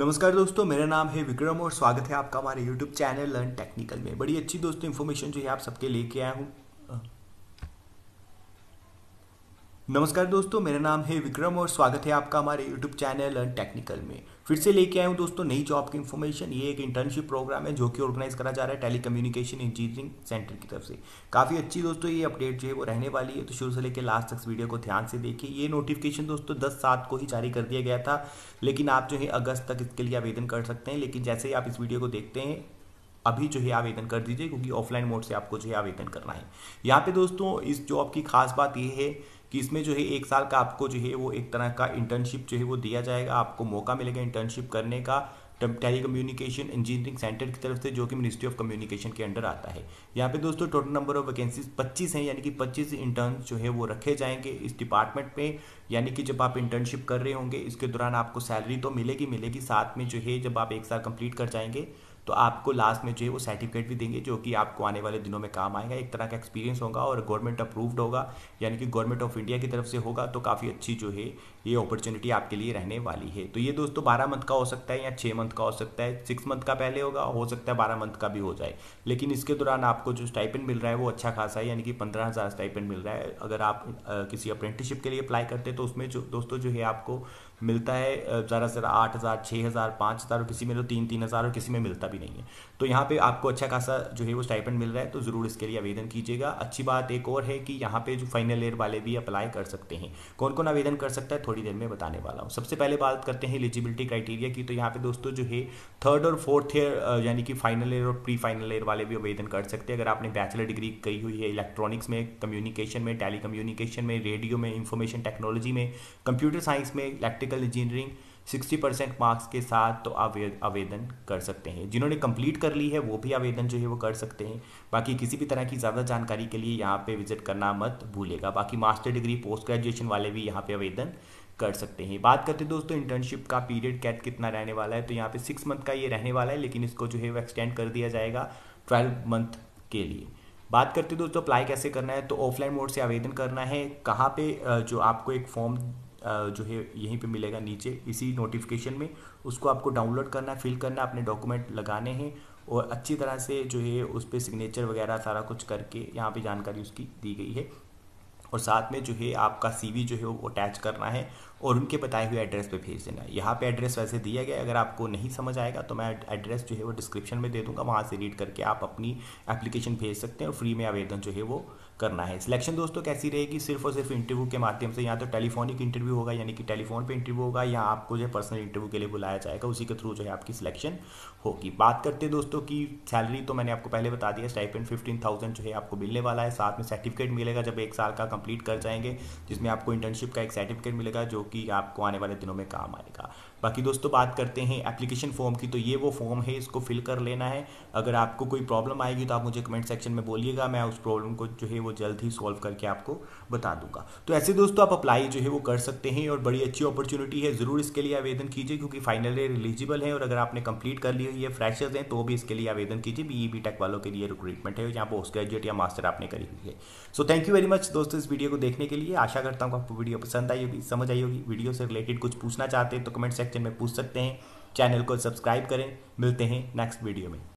नमस्कार दोस्तों, मेरा नाम है विक्रम और स्वागत है आपका हमारे YouTube चैनल लर्न टेक्निकल में। बड़ी अच्छी दोस्तों इन्फॉर्मेशन जो है आप सबके लेके आया हूँ। नमस्कार दोस्तों, मेरा नाम है विक्रम और स्वागत है आपका हमारे YouTube चैनल लर्न टेक्निकल में। फिर से लेके आया हूँ दोस्तों नई जॉब की इन्फॉर्मेशन। ये एक इंटर्नशिप प्रोग्राम है जो कि ऑर्गेनाइज करा जा रहा है टेलीकम्युनिकेशन इंजीनियरिंग सेंटर की तरफ से। काफ़ी अच्छी दोस्तों ये अपडेट जो है वो रहने वाली है, तो शुरू से लेकर लास्ट तक इस वीडियो को ध्यान से देखिए। ये नोटिफिकेशन दोस्तों 10/7 को ही जारी कर दिया गया था, लेकिन आप जो है अगस्त तक इसके लिए आवेदन कर सकते हैं। लेकिन जैसे ही आप इस वीडियो को देखते हैं अभी जो है आवेदन कर दीजिए, क्योंकि ऑफलाइन मोड से आपको जो है आवेदन करना है। यहाँ पे दोस्तों इस जॉब की खास बात ये है कि इसमें जो है 1 साल का आपको जो है वो एक तरह का इंटर्नशिप जो है वो दिया जाएगा। आपको मौका मिलेगा इंटर्नशिप करने का टेली कम्युनिकेशन इंजीनियरिंग सेंटर की तरफ से, जो कि मिनिस्ट्री ऑफ कम्युनिकेशन के अंडर आता है। यहाँ पे दोस्तों टोटल नंबर ऑफ वैकेंसीज 25 हैं, यानी कि 25 इंटर्न जो है वो रखे जाएंगे इस डिपार्टमेंट में। यानी कि जब आप इंटर्नशिप कर रहे होंगे इसके दौरान आपको सैलरी तो मिलेगी, साथ में जो है जब आप 1 साल कंप्लीट कर जाएंगे तो आपको लास्ट में जो है वो सर्टिफिकेट भी देंगे, जो कि आपको आने वाले दिनों में काम आएगा। एक तरह का एक्सपीरियंस होगा और गवर्नमेंट अप्रूव्ड होगा, यानी कि गवर्नमेंट ऑफ इंडिया की तरफ से होगा। तो काफ़ी अच्छी जो है ये अपॉर्चुनिटी आपके लिए रहने वाली है। तो ये दोस्तों 12 मंथ का हो सकता है या 6 मंथ का हो सकता है। 6 मंथ का पहले होगा, हो सकता है 12 मंथ का भी हो जाए। लेकिन इसके दौरान आपको जो स्टाइपेंड मिल रहा है वो अच्छा खासा है, यानी कि 15,000 स्टाइपेंड मिल रहा है। अगर आप किसी अप्रेंटिसशिप के लिए अप्लाई करते हैं तो उसमें जो दोस्तों जो है आपको मिलता है ज़्यादा से ज़्यादा 8,000, 6,000, 5,000 और किसी में तो 3,000 और किसी में मिलता भी नहीं है। तो यहाँ पे आपको अच्छा खासा जो है वो स्टाइपेंड मिल रहा है, तो ज़रूर इसके लिए आवेदन कीजिएगा। अच्छी बात एक और है कि यहाँ पे जो फाइनल ईयर वाले भी अप्लाई कर सकते हैं। कौन कौन आवेदन कर सकता है थोड़ी देर में बताने वाला हूँ। सबसे पहले बात करते हैं एलिजिबिलिटी क्राइटेरिया की। तो यहाँ पे दोस्तों जो है 3rd और 4th ईयर यानी कि फाइनल ईयर और प्री फाइनल ईयर वाले भी आवेदन कर सकते हैं। अगर आपने बैचलर डिग्री की हुई है इलेक्ट्रॉनिक्स में, कम्युनिकेशन में, टेली कम्युनिकेशन में, रेडियो में, इंफॉर्मेशन टेक्नोलॉजी में, कंप्यूटर साइंस में, इलेक्ट्रिकल इंजीनियरिंग 60% मार्क्स के साथ तो आवेदन कर सकते हैं। जिन्होंने कंप्लीट कर ली है वो भी आवेदन जो है वो कर सकते हैं। बाकी किसी भी तरह की ज़्यादा जानकारी के लिए यहाँ पे विजिट करना मत भूलेगा। बाकी मास्टर डिग्री, पोस्ट ग्रेजुएशन वाले भी यहाँ पे आवेदन कर सकते हैं। बात करते हैं दोस्तों इंटर्नशिप का पीरियड क्या कितना रहने वाला है। तो यहाँ पे 6 मंथ का ये रहने वाला है, लेकिन इसको जो है वो एक्सटेंड कर दिया जाएगा 12 मंथ के लिए। बात करते हैं दोस्तों अप्लाई कैसे करना है। तो ऑफलाइन मोड से आवेदन करना है। कहाँ पे जो आपको एक फॉर्म जो है यहीं पे मिलेगा नीचे इसी नोटिफिकेशन में, उसको आपको डाउनलोड करना है, फिल करना है, अपने डॉक्यूमेंट लगाने हैं और अच्छी तरह से जो है उस पर सिग्नेचर वगैरह सारा कुछ करके यहाँ पे जानकारी उसकी दी गई है। और साथ में जो है आपका CV जो है वो अटैच करना है और उनके बताए हुए एड्रेस पे भेज देना है। यहाँ पे एड्रेस वैसे दिया गया है, अगर आपको नहीं समझ आएगा तो मैं एड्रेस जो है वो डिस्क्रिप्शन में दे दूंगा, वहाँ से रीड करके आप अपनी एप्लीकेशन भेज सकते हैं और फ्री में आवेदन जो है वो करना है। सिलेक्शन दोस्तों कैसी रहेगी, सिर्फ और सिर्फ इंटरव्यू के माध्यम से। यहाँ तो टेलीफोनिक इंटरव्यू होगा, यानी कि टेलीफोन पे इंटरव्यू होगा, या आपको जो है पर्सनल इंटरव्यू के लिए बुलाया जाएगा, उसी के थ्रू जो है आपकी सिलेक्शन होगी। बात करते हैं दोस्तों की सैलरी, तो मैंने आपको पहले बता दिया स्टाइपेंड 15,000 जो है आपको मिलने वाला है। साथ में सर्टिफिकेट मिलेगा जब 1 साल का कंप्लीट कर जाएंगे, जिसमें आपको इंटर्नशिप का एक सर्टिफिकेट मिलेगा जो कि आपको आने वाले दिनों में काम आएगा। बाकी दोस्तों बात करते हैं एप्लीकेशन फॉर्म की। तो ये वो फॉर्म है, इसको फिल कर लेना है। अगर आपको कोई प्रॉब्लम आएगी तो आप मुझे कमेंट सेक्शन में बोलिएगा, मैं उस प्रॉब्लम को जो है वो जल्द ही सॉल्व करके आपको बता दूंगा। तो ऐसे दोस्तों आप अप्लाई जो है वो कर सकते हैं और बड़ी अच्छी अपॉर्चुनिटी है। ज़रूर इसके लिए आवेदन कीजिए, क्योंकि फाइनल ईयर एलिजिबल है और अगर आपने कंप्लीट कर ली हुई है, फ्रेशर्स हैं, तो भी इसके लिए आवेदन कीजिए। BE BTech वालों के लिए रिक्रूटमेंट है, जहाँ पोस्ट ग्रेजुएट या मास्टर आपने करी हुई है। So thank you very much दोस्तों इस वीडियो को देखने के लिए। आशा करता हूँ आपको वीडियो पसंद आई होगी, समझ आई होगी। वीडियो से रिलेटेड कुछ पूछना चाहते हैं तो कमेंट सेक्शन में पूछ सकते हैं। चैनल को सब्सक्राइब करें। मिलते हैं नेक्स्ट वीडियो में।